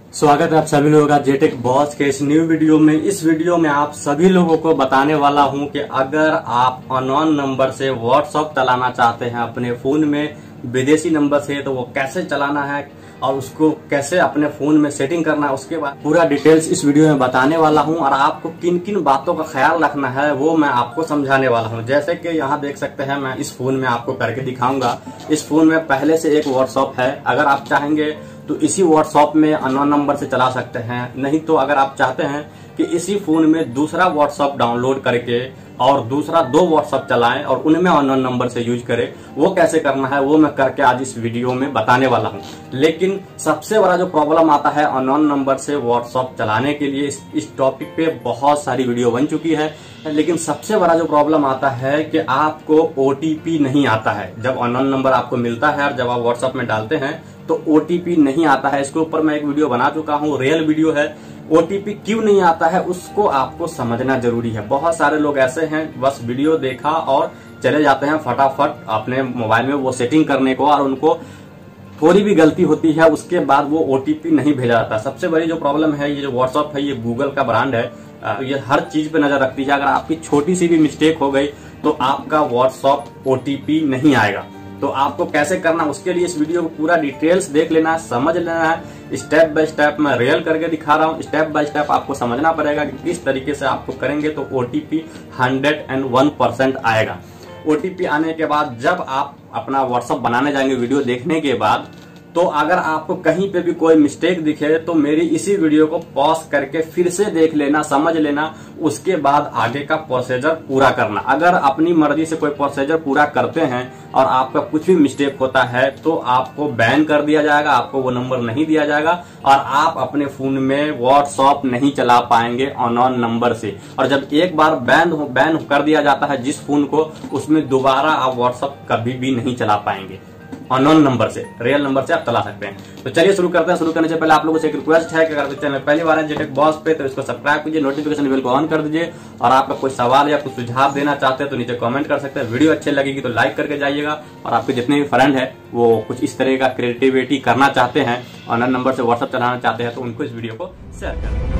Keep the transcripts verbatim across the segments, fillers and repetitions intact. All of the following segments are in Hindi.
स्वागत है आप सभी लोगों का जेटेक बॉस के इस न्यू वीडियो में। इस वीडियो में आप सभी लोगों को बताने वाला हूं कि अगर आप अननोन नंबर से व्हाट्सएप चलाना चाहते हैं अपने फोन में, विदेशी नंबर से, तो वो कैसे चलाना है और उसको कैसे अपने फोन में सेटिंग करना है, उसके बाद पूरा डिटेल्स इस वीडियो में बताने वाला हूं। और आपको किन किन बातों का ख्याल रखना है वो मैं आपको समझाने वाला हूं। जैसे कि यहाँ देख सकते हैं, मैं इस फोन में आपको करके दिखाऊंगा। इस फोन में पहले से एक व्हाट्सएप है। अगर आप चाहेंगे तो इसी व्हाट्सएप में अननोन नंबर से चला सकते हैं, नहीं तो अगर आप चाहते हैं कि इसी फोन में दूसरा व्हाट्सएप डाउनलोड करके और दूसरा दो व्हाट्सएप चलाएं और उनमें अननोन नंबर से यूज करें, वो कैसे करना है वो मैं करके आज इस वीडियो में बताने वाला हूं। लेकिन सबसे बड़ा जो प्रॉब्लम आता है अननोन नंबर से व्हाट्सएप चलाने के लिए, इस, इस टॉपिक पे बहुत सारी वीडियो बन चुकी है, लेकिन सबसे बड़ा जो प्रॉब्लम आता है कि आपको ओटीपी नहीं आता है। जब अननोन नंबर आपको मिलता है और जब आप व्हाट्सएप में डालते हैं तो ओटीपी नहीं आता है। इसके ऊपर मैं एक वीडियो बना चुका हूँ, रियल वीडियो है। ओटीपी क्यों नहीं आता है उसको आपको समझना जरूरी है। बहुत सारे लोग ऐसे हैं, बस वीडियो देखा और चले जाते हैं फटाफट अपने मोबाइल में वो सेटिंग करने को, और उनको थोड़ी भी गलती होती है उसके बाद वो ओटीपी नहीं भेजा जाता। सबसे बड़ी जो प्रॉब्लम है, ये जो व्हाट्सएप है ये गूगल का ब्रांड है, ये हर चीज पे नजर रखती है। अगर आपकी छोटी सी भी मिस्टेक हो गई तो आपका व्हाट्सएप ओटीपी नहीं आएगा। तो आपको कैसे करना, उसके लिए इस वीडियो को पूरा डिटेल्स देख लेना है, समझ लेना है। स्टेप बाय स्टेप मैं रियल करके दिखा रहा हूँ। स्टेप बाय स्टेप आपको समझना पड़ेगा कि किस तरीके से आपको करेंगे तो OTP hundred and one percent आएगा। ओटीपी आने के बाद जब आप अपना व्हाट्सएप बनाने जाएंगे वीडियो देखने के बाद, तो अगर आपको कहीं पे भी कोई मिस्टेक दिखे तो मेरी इसी वीडियो को पॉज करके फिर से देख लेना, समझ लेना, उसके बाद आगे का प्रोसीजर पूरा करना। अगर अपनी मर्जी से कोई प्रोसीजर पूरा करते हैं और आपका कुछ भी मिस्टेक होता है तो आपको बैन कर दिया जाएगा, आपको वो नंबर नहीं दिया जाएगा और आप अपने फोन में व्हाट्सएप नहीं चला पाएंगे अननोन नंबर से। और जब एक बार बैन बैन कर दिया जाता है जिस फोन को, उसमें दोबारा आप व्हाट्सएप कभी भी नहीं चला पाएंगे। अननोन नंबर से, रियल नंबर से आप चला सकते हैं। तो चलिए शुरू करते हैं। शुरू करने से पहले आप लोगों से एक रिक्वेस्ट है कि अगर चैनल पहली बार है जेटेक बॉस पे तो इसको सब्सक्राइब कीजिए, नोटिफिकेशन बेल को ऑन कर दीजिए, और आपका कोई सवाल या कुछ सुझाव देना चाहते हैं तो नीचे कमेंट कर सकते हैं। वीडियो अच्छी लगेगी तो लाइक करके जाइएगा, और आपके जितने भी फ्रेंड है वो कुछ इस तरह का क्रिएटिविटी करना चाहते हैं, अननोन नंबर से व्हाट्सएप चलाना चाहते हैं, तो उनको इस वीडियो को शेयर करें।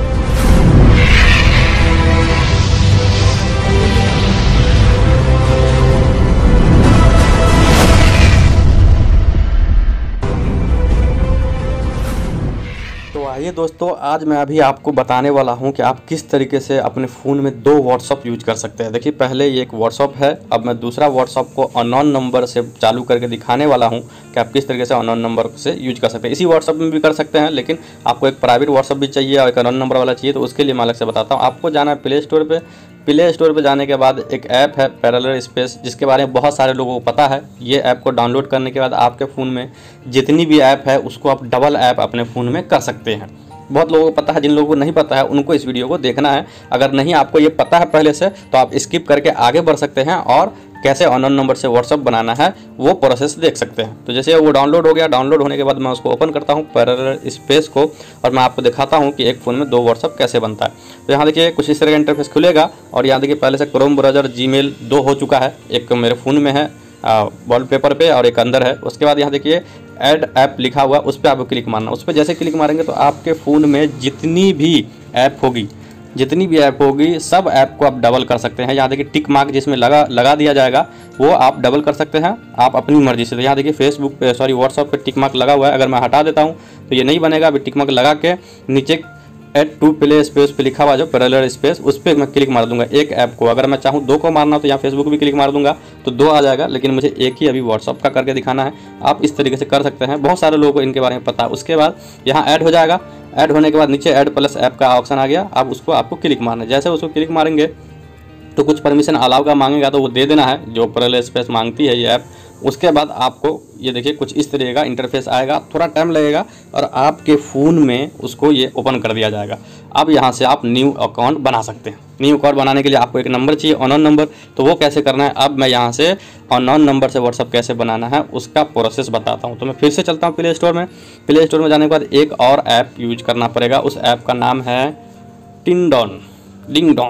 आइए दोस्तों, आज मैं अभी आपको बताने वाला हूं कि आप किस तरीके से अपने फ़ोन में दो व्हाट्सएप यूज कर सकते हैं। देखिए, पहले ये एक व्हाट्सएप है, अब मैं दूसरा व्हाट्सएप को अननोन नंबर से चालू करके दिखाने वाला हूं कि आप किस तरीके से अननोन नंबर से यूज कर सकते हैं। इसी व्हाट्सएप में भी कर सकते हैं, लेकिन आपको एक प्राइवेट व्हाट्सएप भी चाहिए और एक अननोन नंबर वाला चाहिए, तो उसके लिए मैं अलग से बताता हूँ। आपको जाना है प्ले स्टोर पर। प्ले स्टोर पे जाने के बाद एक ऐप है पैरेलल स्पेस, जिसके बारे में बहुत सारे लोगों को पता है। ये ऐप को डाउनलोड करने के बाद आपके फ़ोन में जितनी भी ऐप है उसको आप डबल ऐप अपने फ़ोन में कर सकते हैं। बहुत लोगों को पता है, जिन लोगों को नहीं पता है उनको इस वीडियो को देखना है। अगर नहीं आपको ये पता है पहले से तो आप स्किप करके आगे बढ़ सकते हैं और कैसे अननोन नंबर से व्हाट्सएप बनाना है वो प्रोसेस देख सकते हैं। तो जैसे वो डाउनलोड हो गया, डाउनलोड होने के बाद मैं उसको ओपन करता हूँ पैरेलल स्पेस को, और मैं आपको दिखाता हूँ कि एक फ़ोन में दो व्हाट्सएप कैसे बनता है। तो यहाँ देखिए कुछ इस तरह का इंटरफेस खुलेगा, और यहाँ देखिए पहले से क्रोम ब्राउज़र, जीमेल दो हो चुका है। एक मेरे फ़ोन में है वॉलपेपर पे और एक अंदर है। उसके बाद यहाँ देखिए ऐड ऐप लिखा हुआ, उस पर आपको क्लिक मारना। उस पर जैसे क्लिक मारेंगे तो आपके फ़ोन में जितनी भी ऐप होगी जितनी भी ऐप होगी सब ऐप को आप डबल कर सकते हैं। यहाँ देखिए टिक मार्क जिसमें लगा लगा दिया जाएगा वो आप डबल कर सकते हैं आप अपनी मर्जी से। तो यहाँ देखिए फेसबुक पे सॉरी व्हाट्सएप पे टिक मार्क लगा हुआ है, अगर मैं हटा देता हूँ तो ये नहीं बनेगा। अभी टिक मार्क लगा के नीचे एड टू प्ले स्पेस पे लिखा हुआ जो पैरेलल स्पेस, उस पर मैं क्लिक मार दूंगा एक ऐप को। अगर मैं चाहूँ दो को मारना तो यहाँ फेसबुक भी क्लिक मार दूंगा तो दो आ जाएगा, लेकिन मुझे एक ही अभी व्हाट्सअप का करके दिखाना है। आप इस तरीके से कर सकते हैं, बहुत सारे लोगों को इनके बारे में पता है। उसके बाद यहाँ ऐड हो जाएगा, ऐड होने के बाद नीचे ऐड प्लस ऐप का ऑप्शन आ गया। अब उसको आपको क्लिक मारना है। जैसे उसको क्लिक मारेंगे तो कुछ परमिशन अलाउ का मांगेगा तो वो दे देना है, जो पैरेलल स्पेस मांगती है ये ऐप। उसके बाद आपको ये देखिए कुछ इस तरह का इंटरफेस आएगा, थोड़ा टाइम लगेगा और आपके फ़ोन में उसको ये ओपन कर दिया जाएगा। अब यहाँ से आप न्यू अकाउंट बना सकते हैं। न्यू अकाउंट बनाने के लिए आपको एक नंबर चाहिए, अननोन नंबर, तो वो कैसे करना है अब मैं यहाँ से अननोन नंबर से व्हाट्सअप कैसे बनाना है उसका प्रोसेस बताता हूँ। तो मैं फिर से चलता हूँ प्ले स्टोर में। प्ले स्टोर में जाने के बाद एक और ऐप यूज करना पड़ेगा, उस ऐप का नाम है टिंडॉन डिंग डोंग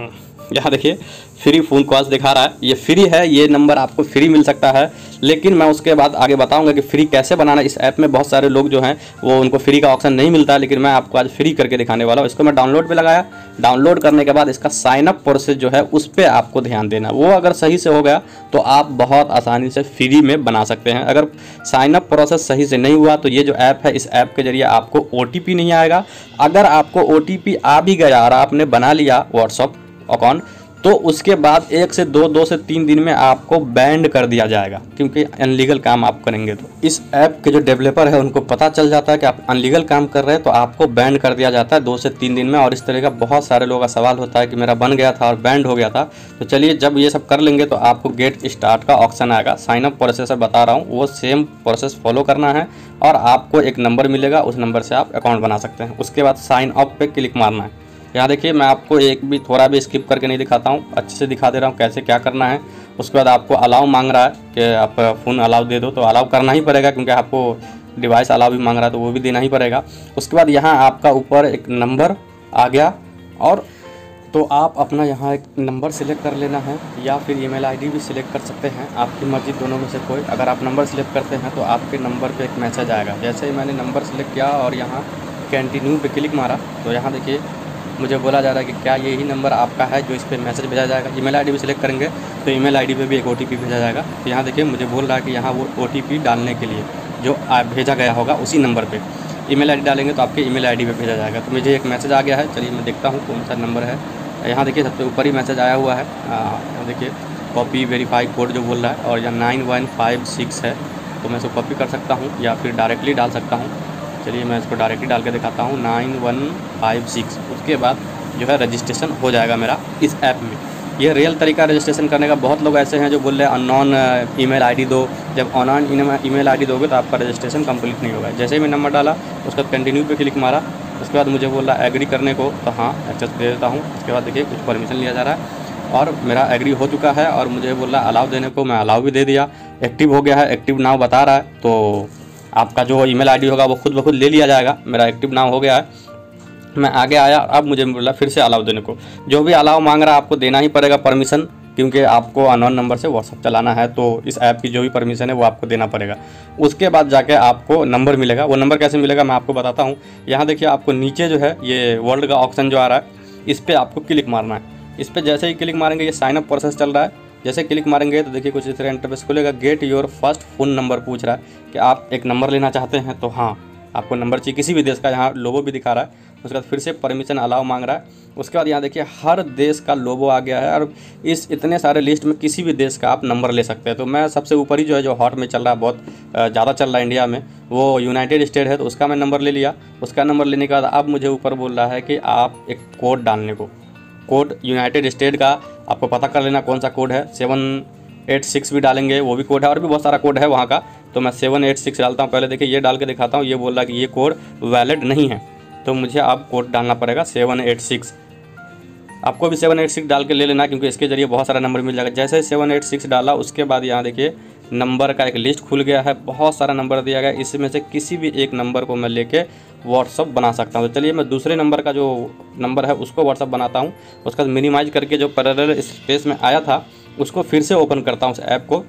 यहाँ देखिए फ्री फ़ोन कॉल्स दिखा रहा है, ये फ्री है, ये नंबर आपको फ्री मिल सकता है। लेकिन मैं उसके बाद आगे बताऊंगा कि फ्री कैसे बनाना। इस ऐप में बहुत सारे लोग जो हैं वो उनको फ्री का ऑप्शन नहीं मिलता है, लेकिन मैं आपको आज फ्री करके दिखाने वाला हूँ। इसको मैं डाउनलोड पे लगाया, डाउनलोड करने के बाद इसका साइन अप प्रोसेस जो है उस पर आपको ध्यान देना। वो अगर सही से हो गया तो आप बहुत आसानी से फ्री में बना सकते हैं। अगर साइन अप प्रोसेस सही से नहीं हुआ तो ये जो ऐप है, इस ऐप के जरिए आपको ओ टी पी नहीं आएगा। अगर आपको ओ टी पी आ भी गया और आपने बना लिया व्हाट्सअप अकाउंट, तो उसके बाद एक से दो दो से तीन दिन में आपको बैंड कर दिया जाएगा, क्योंकि अनलीगल काम आप करेंगे। तो इस ऐप के जो डेवलपर है उनको पता चल जाता है कि आप अनलीगल काम कर रहे हैं, तो आपको बैंड कर दिया जाता है दो से तीन दिन में। और इस तरह का बहुत सारे लोगों का सवाल होता है कि मेरा बन गया था और बैंड हो गया था। तो चलिए, जब ये सब कर लेंगे तो आपको गेट स्टार्ट का ऑप्शन आएगा। साइन अप प्रोसेस बता रहा हूँ, वो सेम प्रोसेस फॉलो करना है और आपको एक नंबर मिलेगा, उस नंबर से आप अकाउंट बना सकते हैं। उसके बाद साइन अप पे क्लिक मारना है। यहाँ देखिए, मैं आपको एक भी थोड़ा भी स्किप करके नहीं दिखाता हूँ, अच्छे से दिखा दे रहा हूँ कैसे क्या करना है। उसके बाद आपको अलाउ मांग रहा है कि आप फ़ोन अलाउ दे दो, तो अलाउ करना ही पड़ेगा, क्योंकि आपको डिवाइस अलाउ भी मांग रहा है तो वो भी देना ही पड़ेगा। उसके बाद यहाँ आपका ऊपर एक नंबर आ गया, और तो आप अपना यहाँ एक नंबर सिलेक्ट कर लेना है, या फिर ईमेल आईडी भी सिलेक्ट कर सकते हैं, आपकी मर्जी, दोनों में से कोई। अगर आप नंबर सिलेक्ट करते हैं तो आपके नंबर पे एक मैसेज आएगा। जैसे ही मैंने नंबर सिलेक्ट किया और यहाँ कंटिन्यू पे क्लिक मारा, तो यहाँ देखिए मुझे बोला जा रहा है कि क्या यही नंबर आपका है जो इस पर मैसेज भेजा जाएगा। ईमेल आईडी भी सिलेक्ट करेंगे तो ईमेल आईडी पे भी एक ओटीपी भेजा जाएगा। तो यहाँ देखिए मुझे बोल रहा है कि यहाँ वो ओटीपी डालने के लिए जो भेजा गया होगा उसी नंबर पे ईमेल आईडी डालेंगे तो आपके ईमेल आईडी पे भेजा जाएगा। तो मुझे एक मैसेज आ गया है, चलिए मैं देखता हूँ कौन सा नंबर है। यहाँ देखिए सबसे ऊपर ही मैसेज आया हुआ है, यहाँ देखिए कॉपी वेरीफाई कोड जो बोल रहा है, और यहाँ नाइन वन फाइव सिक्स है। तो मैं इसको कॉपी कर सकता हूँ या फिर डायरेक्टली डाल सकता हूँ। चलिए मैं इसको डायरेक्टली डाल के दिखाता हूँ, नाइन वन फाइव सिक्स। उसके बाद जो है रजिस्ट्रेशन हो जाएगा मेरा इस ऐप में। ये रियल तरीका रजिस्ट्रेशन करने का। बहुत लोग ऐसे हैं जो बोल रहे हैं अननोन ईमेल आईडी दो। जब अननोन ईमेल आईडी दोगे तो आपका रजिस्ट्रेशन कंप्लीट नहीं होगा। जैसे ही मैं नंबर डाला, उसके बाद कंटिन्यू पे क्लिक मारा, उसके बाद मुझे बोल रहा है एग्री करने को, तो हाँ एक्सेस दे देता हूँ। उसके बाद देखिए कुछ परमिशन लिया जा रहा है और मेरा एग्री हो चुका है, और मुझे बोल रहा है अलाउ देने को, मैं अलाउ भी दे दिया। एक्टिव हो गया है, एक्टिव नाउ बता रहा है, तो आपका जो ईमेल आईडी होगा वो खुद ब खुद ले लिया जाएगा। मेरा एक्टिव नाउ हो गया है, मैं आगे आया। अब मुझे बोला फिर से अलाउ देने को। जो भी अलाउ मांग रहा है आपको देना ही पड़ेगा परमिशन, क्योंकि आपको अननोन नंबर से व्हाट्सअप चलाना है, तो इस ऐप की जो भी परमिशन है वो आपको देना पड़ेगा। उसके बाद जाके आपको नंबर मिलेगा। वो नंबर कैसे मिलेगा मैं आपको बताता हूँ। यहाँ देखिए आपको नीचे जो है ये वर्ल्ड का ऑप्शन जो आ रहा है, इस पर आपको क्लिक मारना है। इस पर जैसे ही क्लिक मारेंगे, ये साइन अप प्रोसेस चल रहा है, जैसे क्लिक मारेंगे तो देखिए कुछ इस तरह इंटरफेस खुलेगा। Get your first phone number पूछ रहा है कि आप एक नंबर लेना चाहते हैं, तो हाँ आपको नंबर चाहिए किसी भी देश का। यहाँ लोगो भी दिखा रहा है। उसके बाद फिर से परमिशन अलाउ मांग रहा है। उसके बाद यहाँ देखिए हर देश का लोगो आ गया है, और इस इतने सारे लिस्ट में किसी भी देश का आप नंबर ले सकते हैं। तो मैं सबसे ऊपर ही जो है, जो हॉट में चल रहा है, बहुत ज़्यादा चल रहा है इंडिया में, वो यूनाइटेड स्टेट है, तो उसका मैं नंबर ले लिया। उसका नंबर लेने के बाद अब मुझे ऊपर बोल रहा है कि आप एक कोड डालने को, कोड यूनाइटेड स्टेट का आपको पता कर लेना कौन सा कोड है। सेवन एट सिक्स भी डालेंगे, वो भी कोड है, और भी बहुत सारा कोड है वहाँ का। तो मैं सेवन एट सिक्स डालता हूँ। पहले देखिए ये डाल के दिखाता हूँ। ये बोल रहा है कि ये कोड वैलिड नहीं है, तो मुझे अब कोड डालना पड़ेगा सेवन एट सिक्स। आपको भी सेवन एट सिक्स डाल के ले लेना, क्योंकि इसके जरिए बहुत सारा नंबर मिल जाएगा। जैसे सेवन एट सिक्स डाला, उसके बाद यहाँ देखिए नंबर का एक लिस्ट खुल गया है, बहुत सारा नंबर दिया गया है। इसमें से किसी भी एक नंबर को मैं लेके व्हाट्सअप बना सकता हूँ। तो चलिए मैं दूसरे नंबर का जो नंबर है उसको व्हाट्सअप बनाता हूँ। उसका मिनिमाइज करके जो पैरेलल स्पेस में आया था उसको फिर से ओपन करता हूँ उस ऐप को,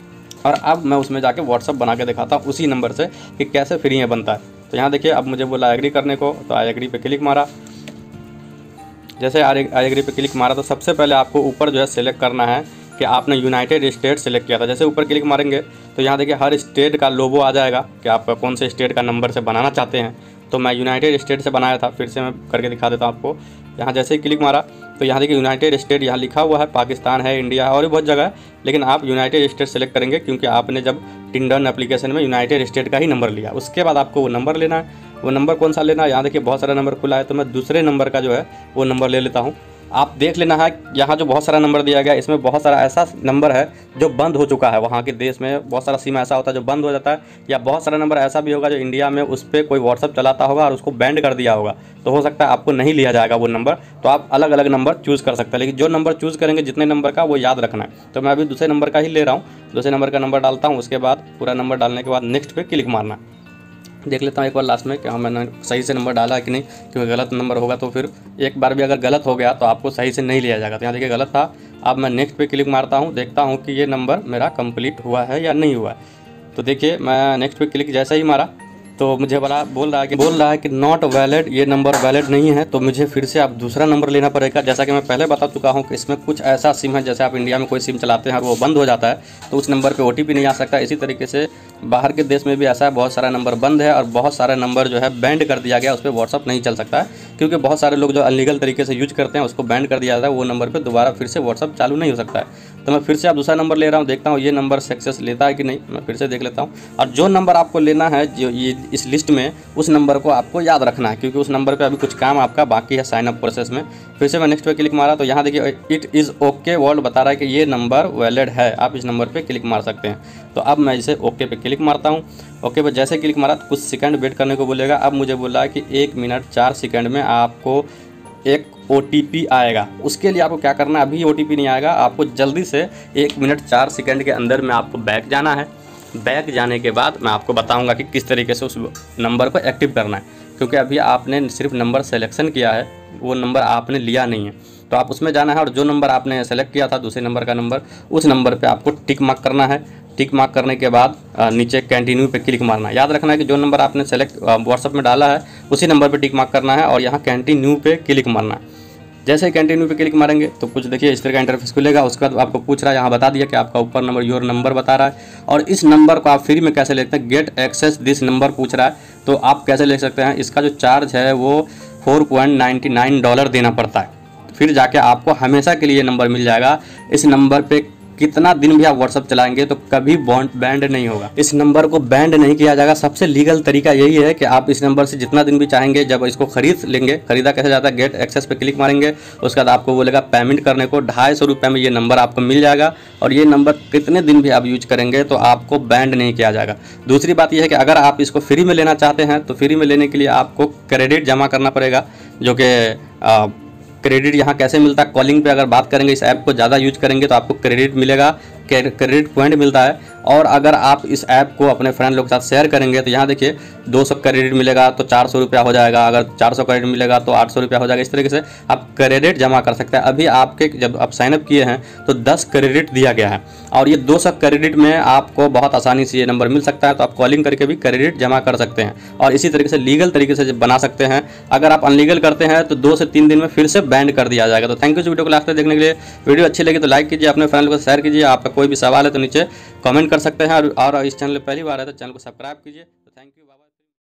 और अब मैं उसमें जाके व्हाट्सअप बना के दिखाता हूँ उसी नंबर से कि कैसे फ्री में बनता है। तो यहाँ देखिए अब मुझे बोला एग्री करने को, तो आई एग्री पे क्लिक मारा। जैसे आई एग्री पे क्लिक मारा तो सबसे पहले आपको ऊपर जो है सिलेक्ट करना है कि आपने यूनाइटेड स्टेट सेलेक्ट किया था। जैसे ऊपर क्लिक मारेंगे तो यहाँ देखिए हर स्टेट का लोगो आ जाएगा कि आप कौन से स्टेट का नंबर से बनाना चाहते हैं। तो मैं यूनाइटेड स्टेट से बनाया था, फिर से मैं करके दिखा देता हूँ आपको। यहाँ जैसे ही क्लिक मारा तो यहाँ देखिए यूनाइटेड स्टेट यहाँ लिखा हुआ है, पाकिस्तान है, इंडिया है और भी बहुत जगह है, लेकिन आप यूनाइटेड स्टेट सेलेक्ट करेंगे क्योंकि आपने जब टिंडर एप्लीकेशन में यूनाइटेड स्टेट का ही नंबर लिया। उसके बाद आपको वो नंबर लेना है। वो नंबर कौन सा लेना है, यहाँ देखिए बहुत सारा नंबर खुला है, तो मैं दूसरे नंबर का जो है वो नंबर ले लेता हूँ। आप देख लेना है यहाँ जो बहुत सारा नंबर दिया गया है, इसमें बहुत सारा ऐसा नंबर है जो बंद हो चुका है। वहाँ के देश में बहुत सारा सिम ऐसा होता है जो बंद हो जाता है, या बहुत सारा नंबर ऐसा भी होगा जो इंडिया में उस पर कोई व्हाट्सअप चलाता होगा और उसको बैंड कर दिया होगा, तो हो सकता है आपको नहीं लिया जाएगा वो नंबर। तो आप अलग अलग नंबर चूज़ कर सकते हैं, लेकिन जो नंबर चूज़ करेंगे जितने नंबर का वो याद रखना है। तो मैं अभी दूसरे नंबर का ही ले रहा हूँ, दूसरे नंबर का नंबर डालता हूँ। उसके बाद पूरा नंबर डालने के बाद नेक्स्ट पे क्लिक मारना। देख लेता हूँ एक बार लास्ट में कि हाँ मैंने सही से नंबर डाला है कि नहीं, क्योंकि गलत नंबर होगा तो फिर एक बार भी अगर गलत हो गया तो आपको सही से नहीं लिया जाएगा। तो यहाँ देखिए गलत था। अब मैं नेक्स्ट पे क्लिक मारता हूँ, देखता हूँ कि ये नंबर मेरा कंप्लीट हुआ है या नहीं हुआ है। तो देखिए मैं नेक्स्ट पे क्लिक जैसे ही मारा तो मुझे बड़ा बोल रहा है कि बोल रहा है कि नॉट वैलिड, ये नंबर वैलिड नहीं है। तो मुझे फिर से आप दूसरा नंबर लेना पड़ेगा। जैसा कि मैं पहले बता चुका हूं कि इसमें कुछ ऐसा सिम है, जैसे आप इंडिया में कोई सिम चलाते हैं और वो बंद हो जाता है तो उस नंबर पे ओटीपी नहीं आ सकता। इसी तरीके से बाहर के देश में भी ऐसा है, बहुत सारा नंबर बंद है और बहुत सारे नंबर जो है बैंड कर दिया गया, उस पर व्हाट्सअप नहीं चल सकता है, क्योंकि बहुत सारे लोग जो अनलीगल तरीके से यूज करते हैं उसको बैंड कर दिया जाता है। वो नंबर पर दोबारा फिर से व्हाट्सअप चालू नहीं हो सकता है। तो मैं फिर से आप दूसरा नंबर ले रहा हूँ, देखता हूँ ये नंबर सक्सेस लेता है कि नहीं। मैं फिर से देख लेता हूँ। और जो नंबर आपको लेना है जो ये इस लिस्ट में, उस नंबर को आपको याद रखना है, क्योंकि उस नंबर पे अभी कुछ काम आपका बाकी है साइन अप प्रोसेस में। फिर से मैं नेक्स्ट पे क्लिक मारा तो यहाँ देखिए इट इज़ ओके वर्ल्ड बता रहा है कि ये नंबर वैलिड है, आप इस नंबर पे क्लिक मार सकते हैं। तो अब मैं इसे ओके पे क्लिक मारता हूँ। ओके पे जैसे क्लिक मारा तो कुछ सेकंड वेट करने को बोलेगा। अब मुझे बोला है कि एक मिनट चार सेकंड में आपको एक ओ टी पी आएगा। उसके लिए आपको क्या करना है, अभी ओ टी पी नहीं आएगा, आपको जल्दी से एक मिनट चार सेकंड के अंदर में आपको बैक जाना है। बैक जाने के बाद मैं आपको बताऊंगा कि किस तरीके से उस नंबर को एक्टिव करना है, क्योंकि अभी आपने सिर्फ नंबर सेलेक्शन किया है, वो नंबर आपने लिया नहीं है। तो आप उसमें जाना है और जो नंबर आपने सेलेक्ट किया था दूसरे नंबर का नंबर, उस नंबर पे आपको टिक मार्क करना है। टिक मार्क करने के बाद नीचे कंटिन्यू पे क्लिक मारना है। याद रखना है कि जो नंबर आपने सेलेक्ट व्हाट्सअप में डाला है उसी नंबर पे टिक मार्क करना है और यहाँ कंटिन्यू पे क्लिक मारना है। जैसे ही कंटिन्यू पे क्लिक मारेंगे तो कुछ देखिए इस तरह का इंटरफेस खुलेगा। उसके बाद आपको पूछ रहा है, यहाँ बता दिया कि आपका ऊपर नंबर योर नंबर बता रहा है और इस नंबर को आप फ्री में कैसे लेते हैं, गेट एक्सेस दिस नंबर पूछ रहा है। तो आप कैसे ले सकते हैं, इसका जो चार्ज है वो four point ninety nine dollar देना पड़ता है, फिर जाके आपको हमेशा के लिए नंबर मिल जाएगा। इस नंबर पे कितना दिन भी आप व्हाट्सअप चलाएंगे तो कभी बॉन्ड बैंड नहीं होगा। इस नंबर को बैंड नहीं किया जाएगा। सबसे लीगल तरीका यही है कि आप इस नंबर से जितना दिन भी चाहेंगे, जब इसको खरीद लेंगे, खरीदा कैसे जाता है, गेट एक्सेस पे क्लिक मारेंगे, उसके बाद आपको बोलेगा पेमेंट करने को, ढाई सौ रुपये में ये नंबर आपको मिल जाएगा और ये नंबर कितने दिन भी आप यूज करेंगे तो आपको बैंड नहीं किया जाएगा। दूसरी बात यह है कि अगर आप इसको फ्री में लेना चाहते हैं तो फ्री में लेने के लिए आपको क्रेडिट जमा करना पड़ेगा, जो कि क्रेडिट यहाँ कैसे मिलता है, कॉलिंग पे अगर बात करेंगे, इस ऐप को ज़्यादा यूज करेंगे तो आपको क्रेडिट मिलेगा, क्रेडिट पॉइंट मिलता है। और अगर आप इस ऐप को अपने फ्रेंड लोग के साथ शेयर करेंगे तो यहाँ देखिए दो सौ क्रेडिट मिलेगा तो चार सौ रुपया हो जाएगा, अगर चार सौ क्रेडिट मिलेगा तो आठ सौ रुपया हो जाएगा। इस तरीके से आप क्रेडिट जमा कर सकते हैं। अभी आपके जब आप साइनअप किए हैं तो दस क्रेडिट दिया गया है और ये दो सौ क्रेडिट में आपको बहुत आसानी से ये नंबर मिल सकता है। तो आप कॉलिंग करके भी क्रेडिट जमा कर सकते हैं और इसी तरीके से लीगल तरीके से बना सकते हैं। अगर आप अनलीगल करते हैं तो दो से तीन दिन में फिर से बैंड कर दिया जाएगा। तो थैंक यू इस वीडियो को लास्ट तक देखने के लिए। वीडियो अच्छी लगी तो लाइक कीजिए, अपने फ्रेंड को शेयर कीजिए। आपका कोई भी सवाल है तो नीचे कमेंट कर सकते हैं और इस चैनल पर पहली बार है तो चैनल को सब्सक्राइब कीजिए। तो थैंक यू।